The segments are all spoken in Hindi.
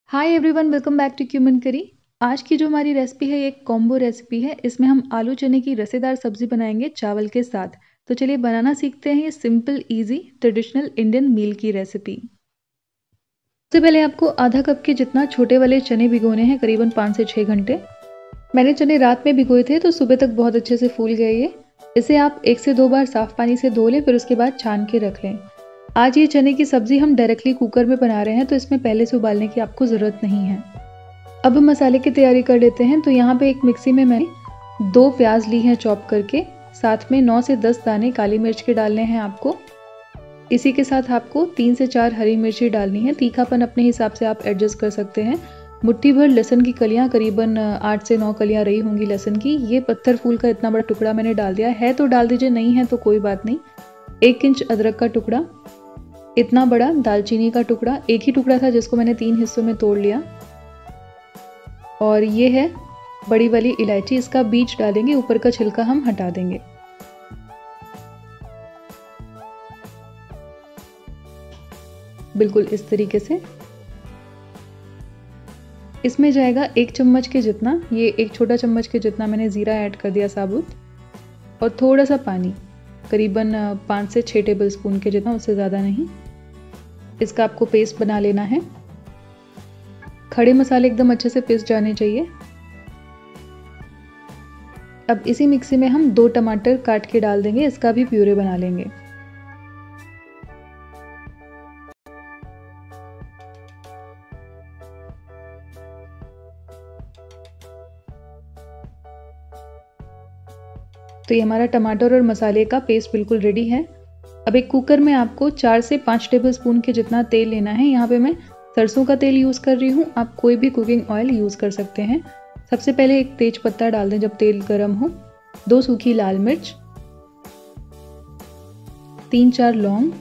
Hi everyone, welcome back to cumin curry. आज की जो हमारी रेसिपी है ये एक कॉम्बो रेसिपी है। इसमें हम आलू चने की रसेदार सब्जी बनाएंगे चावल के साथ। तो चलिए बनाना सीखते हैं ये simple easy traditional Indian meal की रेसिपी। सबसे पहले आपको आधा कप के जितना छोटे वाले चने भिगोने हैं, करीबन 5 से 6 घंटे। मैंने चने रात में भिगोए थे तो सुबह तक बहुत अच्छे से फूल गए ये। इसे आप 1 से 2 बार साफ पानी से धो लें, फिर उसके बाद छान के रख लें। आज ये चने की सब्जी हम डायरेक्टली कुकर में बना रहे हैं तो इसमें पहले से उबालने की आपको ज़रूरत नहीं है। अब हम मसाले की तैयारी कर लेते हैं। तो यहाँ पे एक मिक्सी में मैंने 2 प्याज ली हैं चॉप करके, साथ में 9 से 10 दाने काली मिर्च के डालने हैं आपको। इसी के साथ आपको 3 से 4 हरी मिर्ची डालनी है। तीखापन अपने हिसाब से आप एडजस्ट कर सकते हैं। मुट्ठी भर लहसुन की कलियाँ, करीबन 8 से 9 कलियाँ रही होंगी लहसुन की। ये पत्थर फूल का इतना बड़ा टुकड़ा मैंने डाल दिया है, तो डाल दीजिए, नहीं है तो कोई बात नहीं। 1 इंच अदरक का टुकड़ा, इतना बड़ा दालचीनी का टुकड़ा, एक ही टुकड़ा था जिसको मैंने 3 हिस्सों में तोड़ लिया। और ये है बड़ी वाली इलायची, इसका बीज डालेंगे, ऊपर का छिलका हम हटा देंगे। बिल्कुल इस तरीके से। इसमें जाएगा 1 चम्मच के जितना, ये 1 छोटा चम्मच के जितना मैंने जीरा ऐड कर दिया साबुत, और थोड़ा सा पानी, करीबन 5 से 6 टेबल स्पून के जितना, उससे ज़्यादा नहीं। इसका आपको पेस्ट बना लेना है। खड़े मसाले एकदम अच्छे से पिस जाने चाहिए। अब इसी मिक्सी में हम 2 टमाटर काट के डाल देंगे, इसका भी प्यूरे बना लेंगे। तो ये हमारा टमाटर और मसाले का पेस्ट बिल्कुल रेडी है। अब एक कुकर में आपको 4 से 5 टेबल स्पून के जितना तेल लेना है। यहाँ पे मैं सरसों का तेल यूज़ कर रही हूँ, आप कोई भी कुकिंग ऑयल यूज़ कर सकते हैं। सबसे पहले एक तेज पत्ता डाल दें जब तेल गर्म हो, 2 सूखी लाल मिर्च, 3-4 लौंग,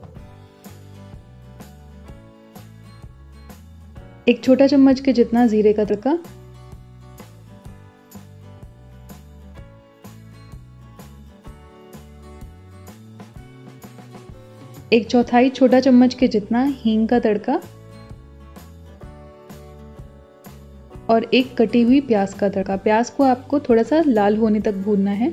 1 छोटा चम्मच के जितना जीरे का तड़का, एक चौथाई छोटा चम्मच के जितना हींग का तड़का, और एक कटी हुई प्याज का तड़का। प्याज को आपको थोड़ा सा लाल होने तक भूनना है।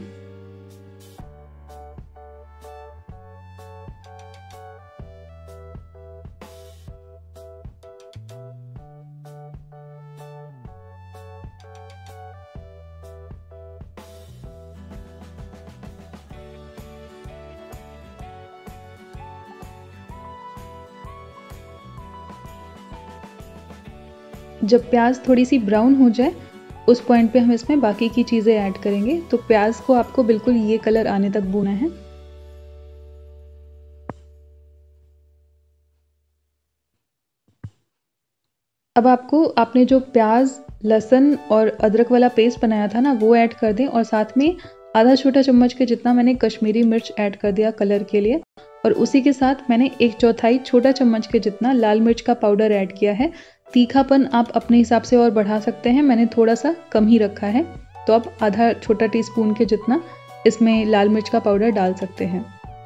जब प्याज थोड़ी सी ब्राउन हो जाए, उस पॉइंट पे हम इसमें बाकी की चीज़ें ऐड करेंगे। तो प्याज को आपको बिल्कुल ये कलर आने तक भूनना है। अब आपने जो प्याज, लहसुन और अदरक वाला पेस्ट बनाया था ना, वो ऐड कर दें, और साथ में आधा छोटा चम्मच के जितना मैंने कश्मीरी मिर्च ऐड कर दिया कलर के लिए। और उसी के साथ मैंने 1/4 छोटा चम्मच के जितना लाल मिर्च का पाउडर ऐड किया है। तीखापन आप अपने हिसाब से और बढ़ा सकते हैं, मैंने थोड़ा सा कम ही रखा है। तो आप आधा छोटा टीस्पून के जितना इसमें लाल मिर्च का पाउडर डाल सकते हैं।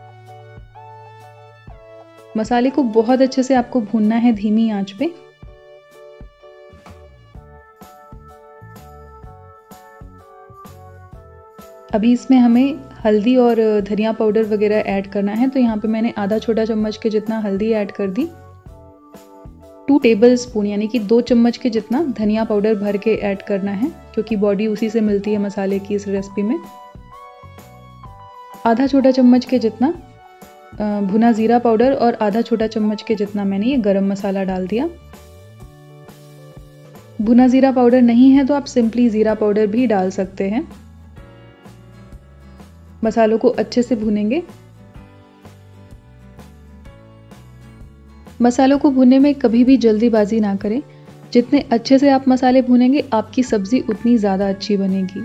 मसाले को बहुत अच्छे से आपको भूनना है धीमी आंच पे। अभी इसमें हमें हल्दी और धनिया पाउडर वगैरह ऐड करना है। तो यहाँ पे मैंने आधा छोटा चम्मच के जितना हल्दी ऐड कर दी, 2 टेबल स्पून यानी कि 2 चम्मच के जितना धनिया पाउडर भर के ऐड करना है, क्योंकि बॉडी उसी से मिलती है मसाले की इस रेसिपी में। आधा छोटा चम्मच के जितना भुना जीरा पाउडर, और आधा छोटा चम्मच के जितना मैंने ये गरम मसाला डाल दिया। भुना जीरा पाउडर नहीं है तो आप सिंपली जीरा पाउडर भी डाल सकते हैं। मसालों को अच्छे से भूनेंगे। मसालों को भूनने में कभी भी जल्दीबाजी ना करें। जितने अच्छे से आप मसाले भूनेंगे, आपकी सब्जी उतनी ज़्यादा अच्छी बनेगी।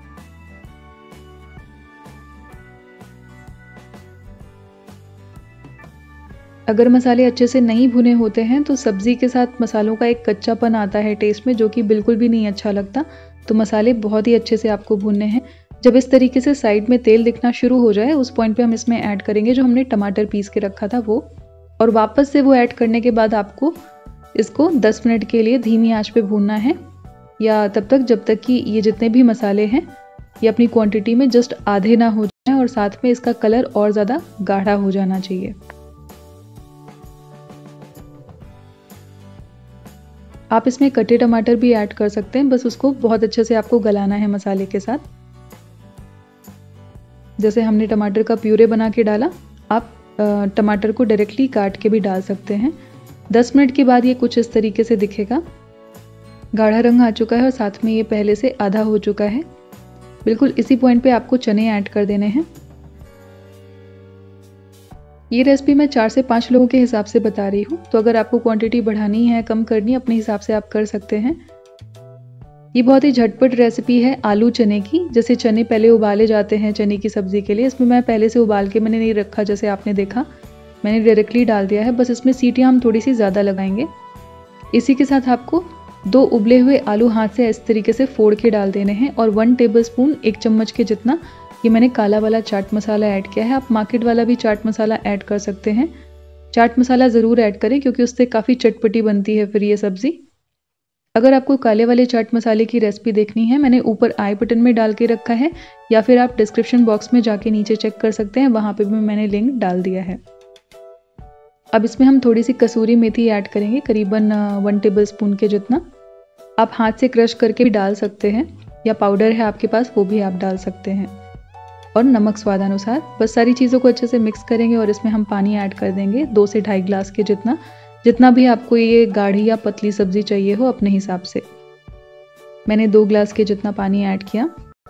अगर मसाले अच्छे से नहीं भुने होते हैं तो सब्जी के साथ मसालों का एक कच्चापन आता है टेस्ट में, जो कि बिल्कुल भी नहीं अच्छा लगता। तो मसाले बहुत ही अच्छे से आपको भूनने हैं। जब इस तरीके से साइड में तेल दिखना शुरू हो जाए, उस पॉइंट पे हम इसमें ऐड करेंगे जो हमने टमाटर पीस के रखा था वो। और वापस से वो ऐड करने के बाद आपको इसको 10 मिनट के लिए धीमी आंच पे भूनना है, या तब तक जब तक कि ये जितने भी मसाले हैं ये अपनी क्वांटिटी में जस्ट आधे ना हो जाए और साथ में इसका कलर और ज़्यादा गाढ़ा हो जाना चाहिए। आप इसमें कटे टमाटर भी ऐड कर सकते हैं, बस उसको बहुत अच्छे से आपको गलाना है मसाले के साथ। जैसे हमने टमाटर का प्यूरे बना के डाला, आप टमाटर को डायरेक्टली काट के भी डाल सकते हैं। 10 मिनट के बाद ये कुछ इस तरीके से दिखेगा, गाढ़ा रंग आ चुका है और साथ में ये पहले से आधा हो चुका है। बिल्कुल इसी पॉइंट पे आपको चने ऐड कर देने हैं। ये रेसिपी मैं 4 से 5 लोगों के हिसाब से बता रही हूँ, तो अगर आपको क्वांटिटी बढ़ानी है, कम करनी है, अपने हिसाब से आप कर सकते हैं। ये बहुत ही झटपट रेसिपी है आलू चने की। जैसे चने पहले उबाले जाते हैं चने की सब्जी के लिए, इसमें मैं पहले से उबाल के मैंने नहीं रखा, जैसे आपने देखा मैंने डायरेक्टली डाल दिया है। बस इसमें सीटियाँ हम थोड़ी सी ज़्यादा लगाएंगे। इसी के साथ आपको 2 उबले हुए आलू हाथ से इस तरीके से फोड़ के डाल देने हैं और 1 टेबलस्पून 1 चम्मच के जितना ये मैंने काला वाला चाट मसाला ऐड किया है। आप मार्केट वाला भी चाट मसाला ऐड कर सकते हैं। चाट मसाला ज़रूर ऐड करें क्योंकि उससे काफ़ी चटपटी बनती है फिर ये सब्ज़ी। अगर आपको काले वाले चाट मसाले की रेसिपी देखनी है, मैंने ऊपर आई बटन में डाल के रखा है, या फिर आप डिस्क्रिप्शन बॉक्स में जाके नीचे चेक कर सकते हैं, वहाँ पे भी मैंने लिंक डाल दिया है। अब इसमें हम थोड़ी सी कसूरी मेथी ऐड करेंगे, करीबन 1 टेबलस्पून के जितना। आप हाथ से क्रश करके भी डाल सकते हैं, या पाउडर है आपके पास वो भी आप डाल सकते हैं। और नमक स्वादानुसार। बस सारी चीज़ों को अच्छे से मिक्स करेंगे और इसमें हम पानी ऐड कर देंगे 2 से 2.5 गिलास के जितना, जितना भी आपको ये गाढ़ी या पतली सब्जी चाहिए हो अपने हिसाब से। मैंने 2 गिलास के जितना पानी ऐड किया।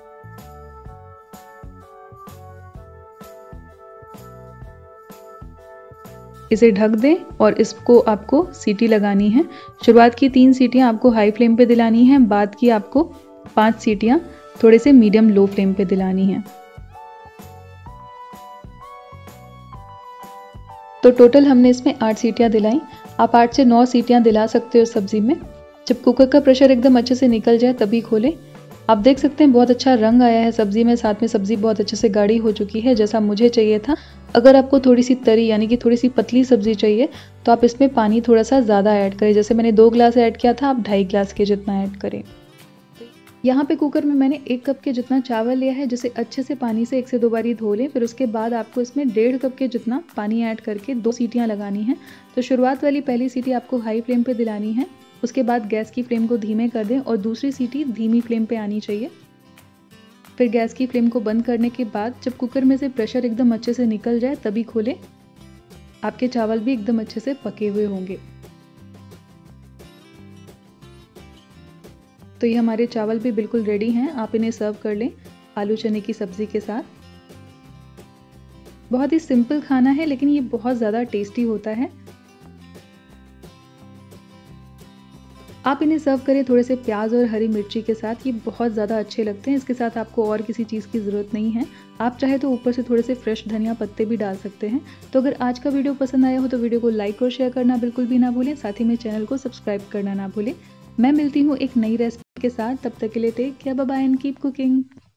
इसे ढक दें और इसको आपको सीटी लगानी है। शुरुआत की 3 सीटियां आपको हाई फ्लेम पे दिलानी है, बाद की आपको 5 सीटियां थोड़े से मीडियम लो फ्लेम पे दिलानी है। तो टोटल हमने इसमें 8 सीटियां दिलाई। आप 8 से 9 सीटियां दिला सकते हो सब्जी में। जब कुकर का प्रेशर एकदम अच्छे से निकल जाए तभी खोलें। आप देख सकते हैं बहुत अच्छा रंग आया है सब्जी में, साथ में सब्जी बहुत अच्छे से गाढ़ी हो चुकी है जैसा मुझे चाहिए था। अगर आपको थोड़ी सी तरी यानी कि थोड़ी सी पतली सब्जी चाहिए तो आप इसमें पानी थोड़ा सा ज़्यादा ऐड करें। जैसे मैंने 2 गिलास ऐड किया था, आप 2.5 गिलास के जितना ऐड करें। यहाँ पे कुकर में मैंने 1 कप के जितना चावल लिया है, जिसे अच्छे से पानी से 1 से 2 बारी धो लें। फिर उसके बाद आपको इसमें 1.5 कप के जितना पानी ऐड करके 2 सीटियाँ लगानी हैं। तो शुरुआत वाली पहली सीटी आपको हाई फ्लेम पे दिलानी है, उसके बाद गैस की फ्लेम को धीमे कर दें और दूसरी सीटी धीमी फ्लेम पे आनी चाहिए। फिर गैस की फ्लेम को बंद करने के बाद जब कुकर में से प्रेशर एकदम अच्छे से निकल जाए तभी खोलें। आपके चावल भी एकदम अच्छे से पके हुए होंगे। तो ये हमारे चावल भी बिल्कुल रेडी हैं। आप इन्हें सर्व कर लें आलू चने की सब्जी के साथ। बहुत ही सिंपल खाना है लेकिन ये बहुत ज़्यादा टेस्टी होता है। आप इन्हें सर्व करें थोड़े से प्याज और हरी मिर्ची के साथ, ये बहुत ज़्यादा अच्छे लगते हैं। इसके साथ आपको और किसी चीज़ की ज़रूरत नहीं है। आप चाहे तो ऊपर से थोड़े से फ्रेश धनिया पत्ते भी डाल सकते हैं। तो अगर आज का वीडियो पसंद आया हो तो वीडियो को लाइक और शेयर करना बिल्कुल भी ना भूलें। साथ ही में चैनल को सब्सक्राइब करना ना भूलें। मैं मिलती हूँ एक नई रेसिपी के साथ, तब तक के लिए take care, bye bye and keep cooking.